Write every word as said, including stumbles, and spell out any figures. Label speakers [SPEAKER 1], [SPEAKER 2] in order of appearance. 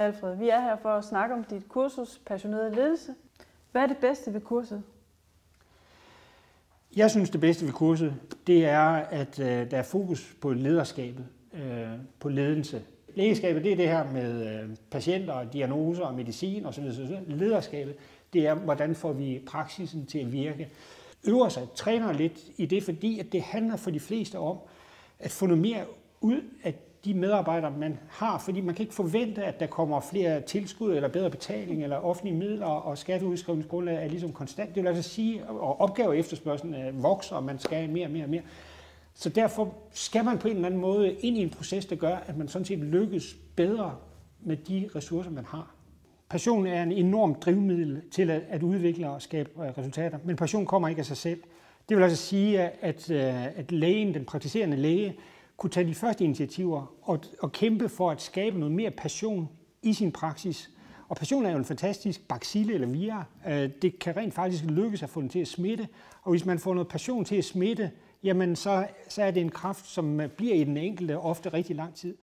[SPEAKER 1] Alfred, vi er her for at snakke om dit kursus Passioneret ledelse. Hvad er det bedste ved kurset?
[SPEAKER 2] Jeg synes, det bedste ved kurset, det er, at øh, der er fokus på lederskabet, øh, på ledelse. Lægeskabet, det er det her med øh, patienter, diagnoser og medicin osv. Lederskabet, det er, hvordan får vi praksisen til at virke. Øver sig, træner lidt i det, fordi at det handler for de fleste om at få noget mere ud af de medarbejdere, man har. Fordi man kan ikke forvente, at der kommer flere tilskud eller bedre betaling eller offentlige midler, og skatteudskrivningsgrundlag er ligesom konstant. Det vil altså sige, at opgave efterspørgselen vokser, og man skal have mere og mere og mere. Så derfor skal man på en eller anden måde ind i en proces, der gør, at man sådan set lykkes bedre med de ressourcer, man har. Passion er en enorm drivmiddel til at, at udvikle og skabe resultater, men passion kommer ikke af sig selv. Det vil altså sige, at, at lægen, den praktiserende læge, kunne tage de første initiativer og, og kæmpe for at skabe noget mere passion i sin praksis. Og passion er jo en fantastisk bacille eller vira. Det kan rent faktisk lykkes at få den til at smitte, og hvis man får noget passion til at smitte, jamen så, så er det en kraft, som bliver i den enkelte ofte rigtig lang tid.